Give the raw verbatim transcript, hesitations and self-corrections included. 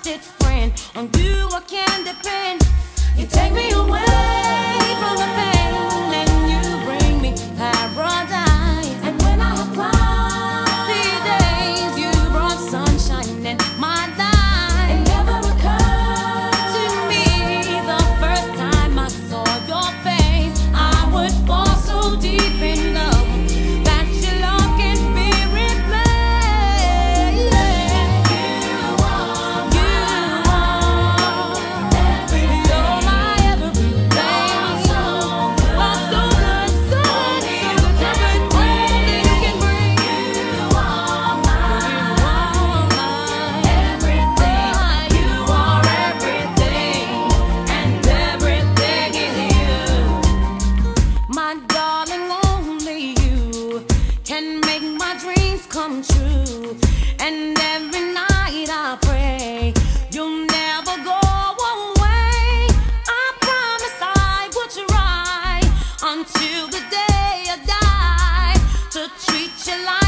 trusted friend. On you I can depend. You take me away from the pain, and you bring me paradise. And when I have cried these days, you brought sunshine in my life. It never occurred to me the first time I saw your face, I would fall so deep in love that your love can be replaced. You are, you are everything. You're my everything. So good, oh, so good, so good, so good. Only you can bring. You are my everything. You are everything, and everything is you. My darling, only you can make my dreams come true. And every night I pray you'll never go away. I promise I would try until the day I die to treat you like